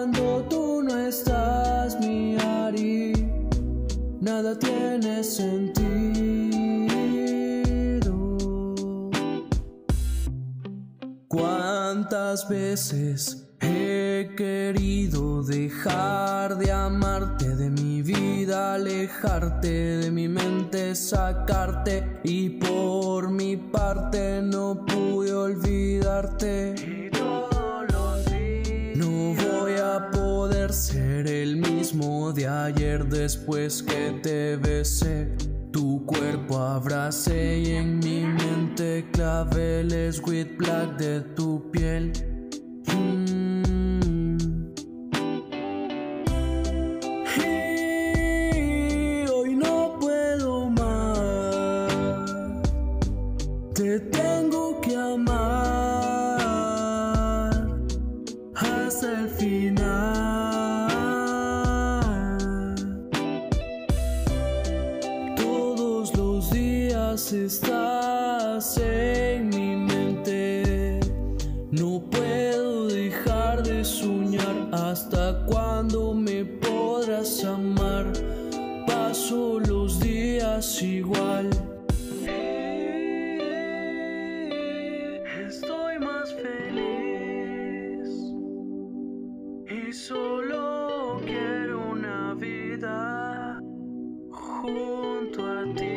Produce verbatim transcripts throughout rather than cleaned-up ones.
cuando tú no estás, mi Ari, nada tiene sentido. ¿Cuántas veces he querido dejar de amarte, de mi vida alejarte, de mi mente sacarte, y por mi parte no pude olvidarte? Y todos los días no voy a poder ser el mismo de ayer después que te besé. Tu cuerpo abracé y en mi mente claveles with black de tu piel. Mm. Y hoy no puedo más, te tengo que amar hasta el final. Estás en mi mente, no puedo dejar de soñar. ¿Hasta cuándo me podrás amar? Paso los días igual. Estoy más feliz y solo quiero una vida junto a ti.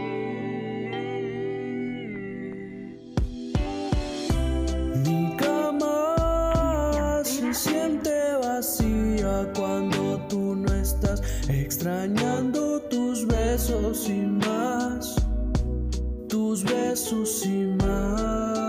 Se siente vacía cuando tú no estás, extrañando tus besos y más, tus besos y más.